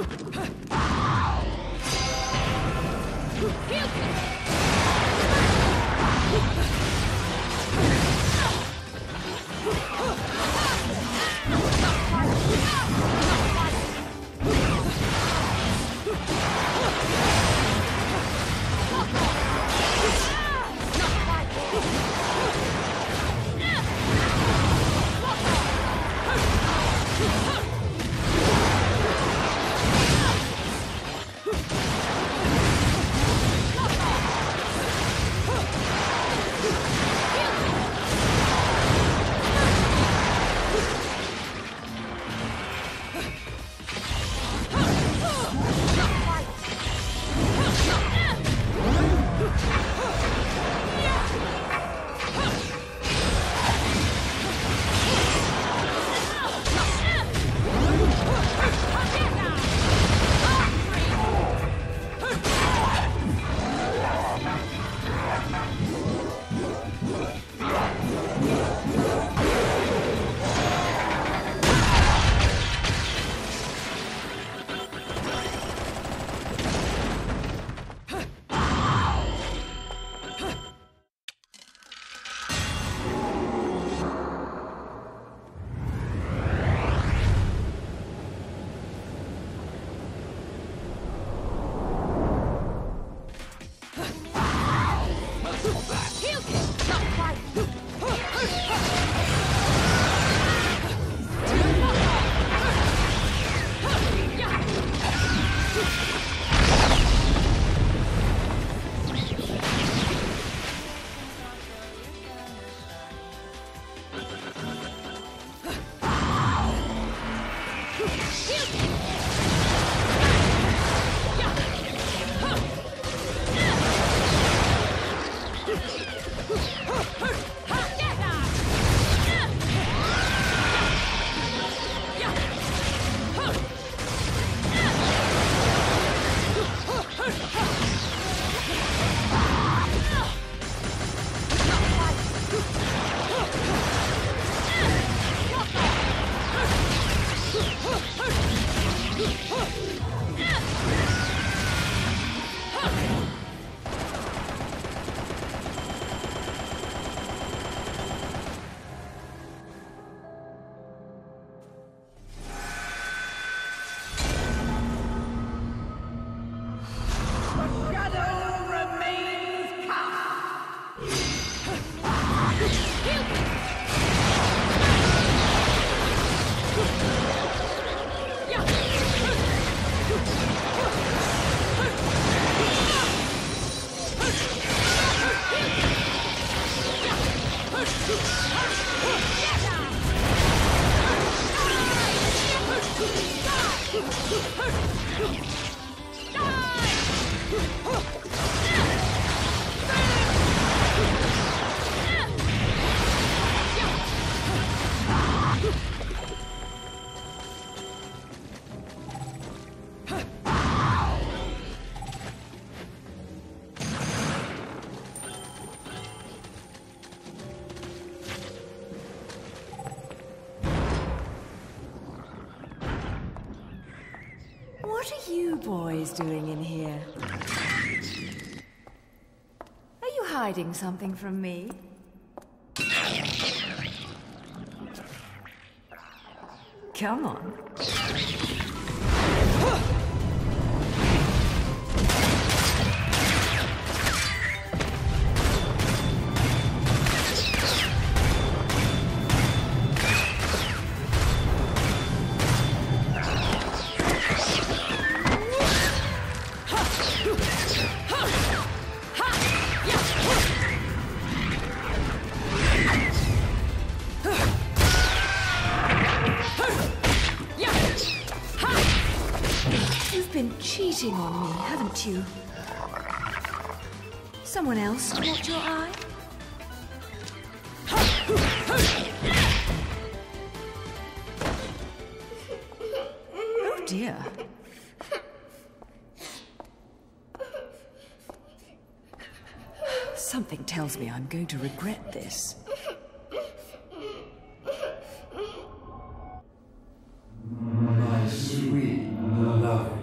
What are you boys doing in here? Are you hiding something from me? Come on. Cheating on me, haven't you? Someone else caught your eye? Oh dear. Something tells me I'm going to regret this. My sweet love.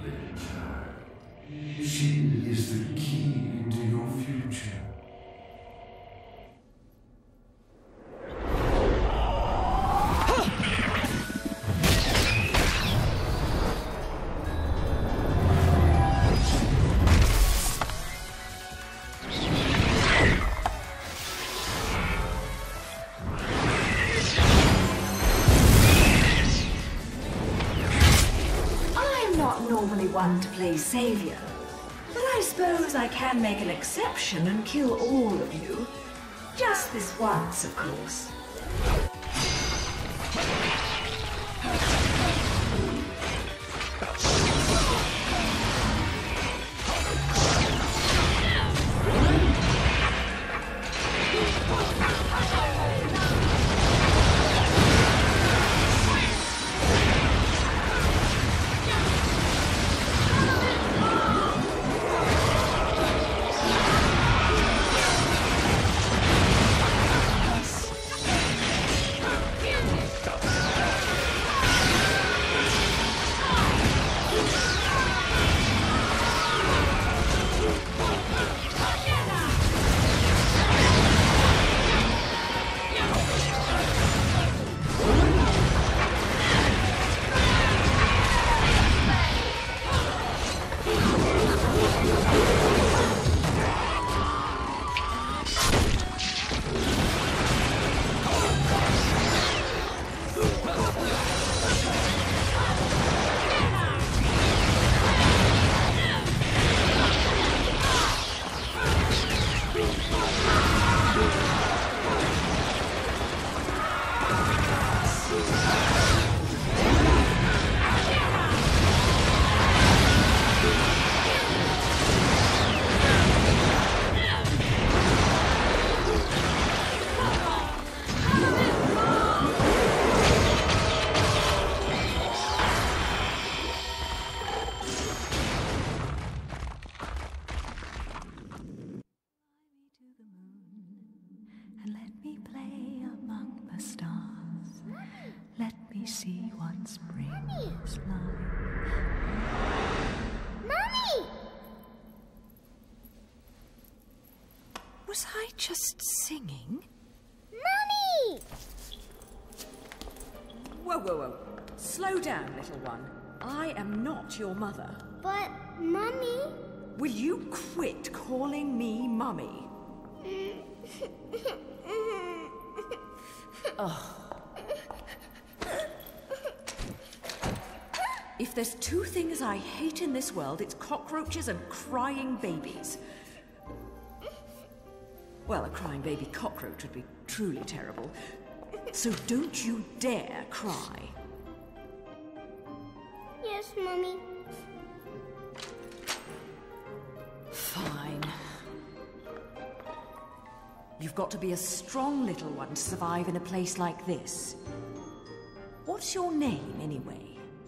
normally one to play savior, but I suppose I can make an exception and kill all of you. Just this once, of course. See what spring is like. Mommy! Was I just singing? Mommy! Whoa, whoa, whoa. Slow down, little one. I am not your mother. But, Mommy... Will you quit calling me Mummy? Ugh. If there's two things I hate in this world, it's cockroaches and crying babies. Well, a crying baby cockroach would be truly terrible. So don't you dare cry. Yes, Mommy. Fine. You've got to be a strong little one to survive in a place like this. What's your name, anyway?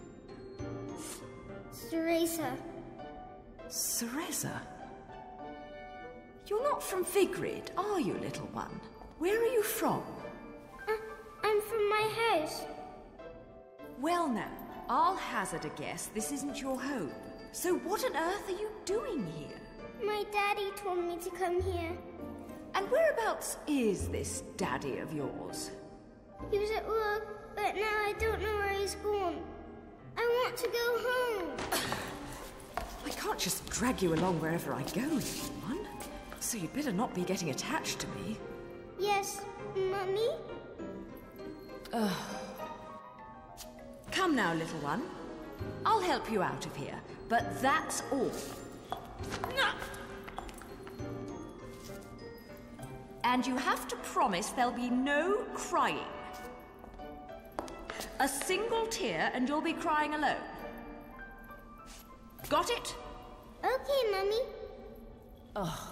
Cereza. Cereza? You're not from Vigrid, are you, little one? Where are you from? I'm from my house. Well now, I'll hazard a guess this isn't your home. So what on earth are you doing here? My daddy told me to come here. And whereabouts is this daddy of yours? He was at work, but now I don't know where he's gone. I want to go home. I can't just drag you along wherever I go, little one. So you'd better not be getting attached to me. Yes, Mummy? Come now, little one. I'll help you out of here, but that's all. And you have to promise there'll be no crying. A single tear and you'll be crying alone. Got it? Okay, Mummy. Ugh.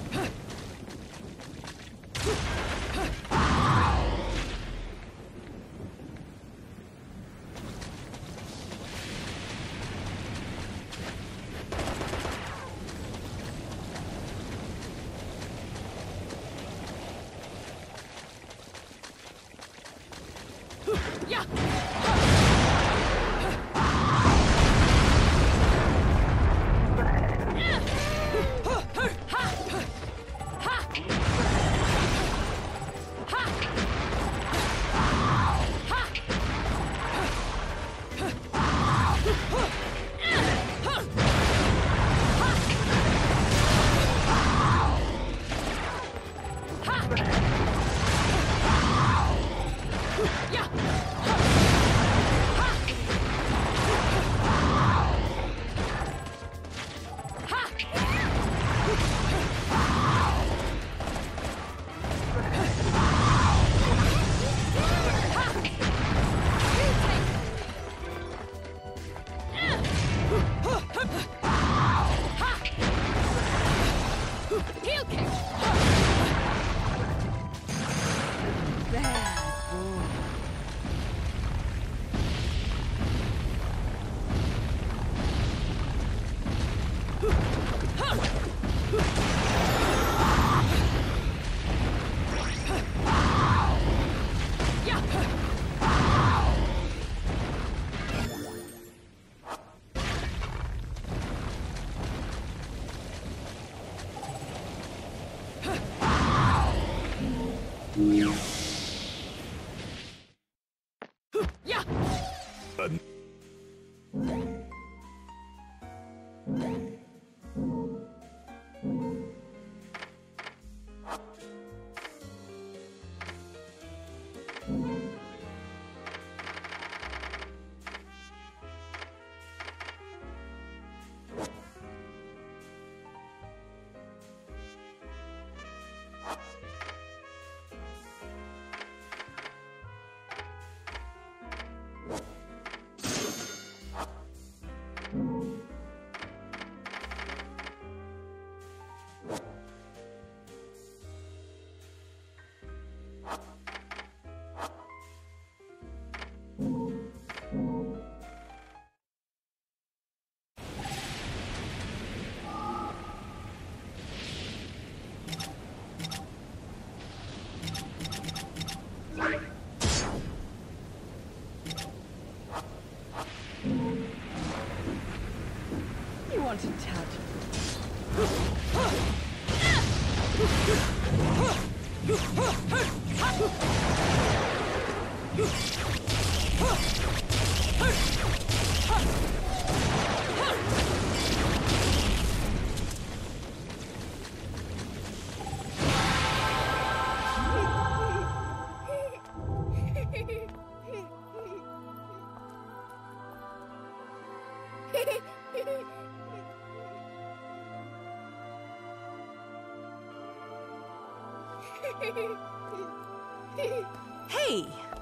want to touch. Hey!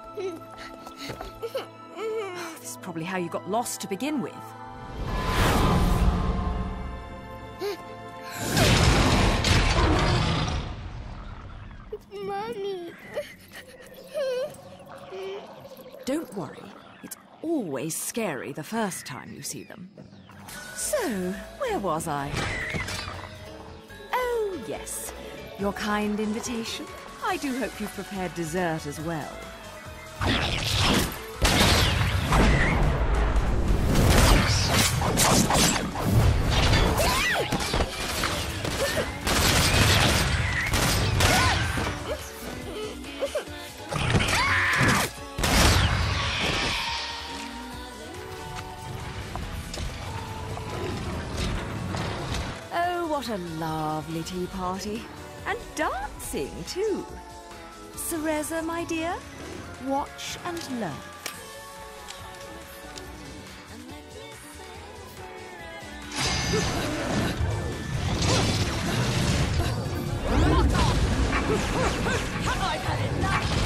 This is probably how you got lost to begin with. Mommy. Don't worry. It's always scary the first time you see them. So, where was I? Oh, yes. Your kind invitation. I do hope you've prepared dessert as well. Oh, what a lovely tea party. And dancing, too. Cereza, my dear, watch and learn. I've had enough!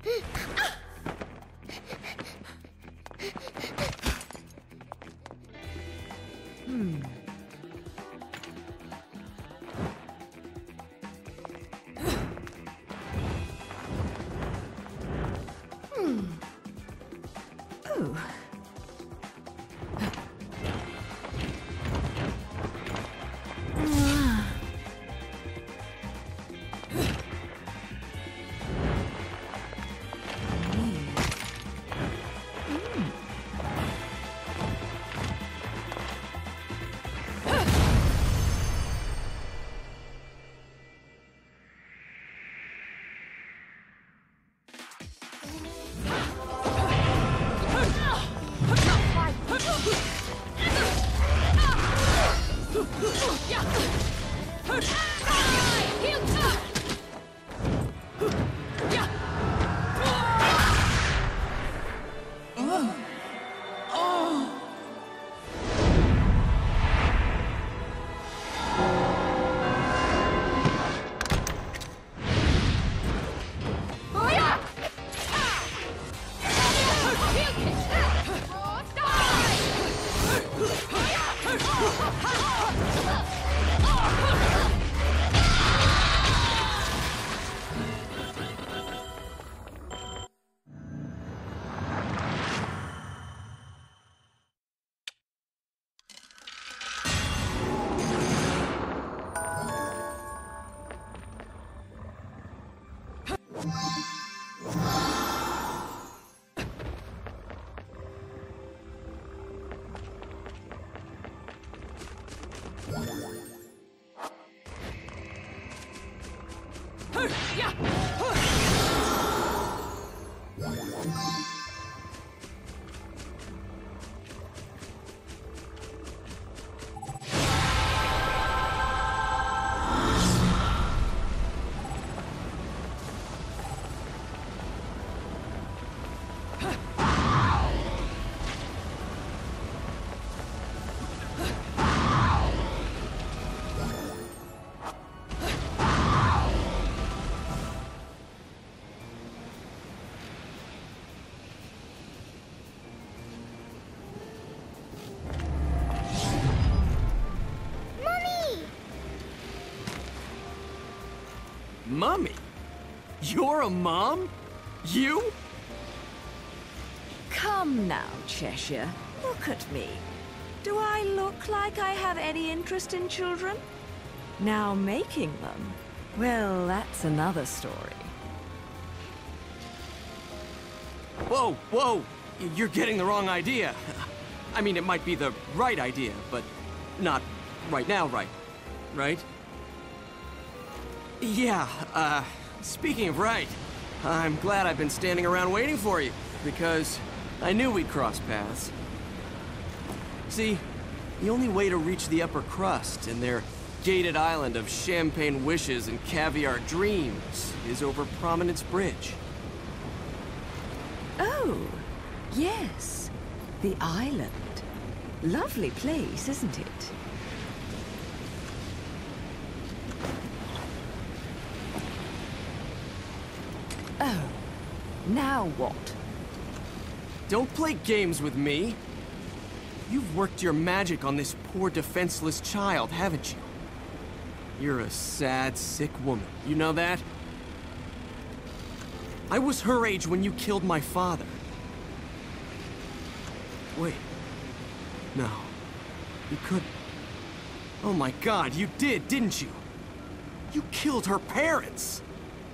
Oh. Mummy? You're a mom? You? Come now, Cheshire. Look at me. Do I look like I have any interest in children? Now making them, well, that's another story. Whoa, whoa! You're getting the wrong idea. I mean, it might be the right idea, but not right now right? Yeah, speaking of right, I'm glad I've been standing around waiting for you, because I knew we'd cross paths. See, the only way to reach the upper crust and their gated island of champagne wishes and caviar dreams is over Prominence Bridge. Oh, yes. The island. Lovely place, isn't it? Oh, now what? Don't play games with me. You've worked your magic on this poor defenseless child, haven't you? You're a sad, sick woman. You know that? I was her age when you killed my father. Wait. No. You couldn't. Oh my God, you did, didn't you? You killed her parents!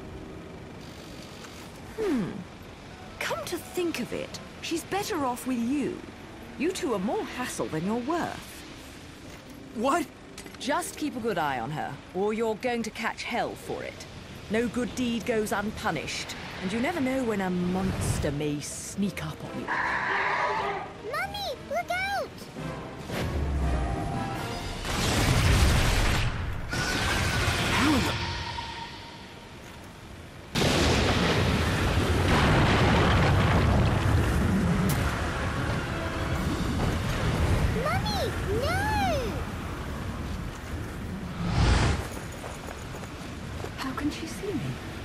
Come to think of it, she's better off with you. You two are more hassle than you're worth. What? Just keep a good eye on her, or you're going to catch hell for it. No good deed goes unpunished, and you never know when a monster may sneak up on you. Mummy, look out! How in the... Mummy, no! How can she see me?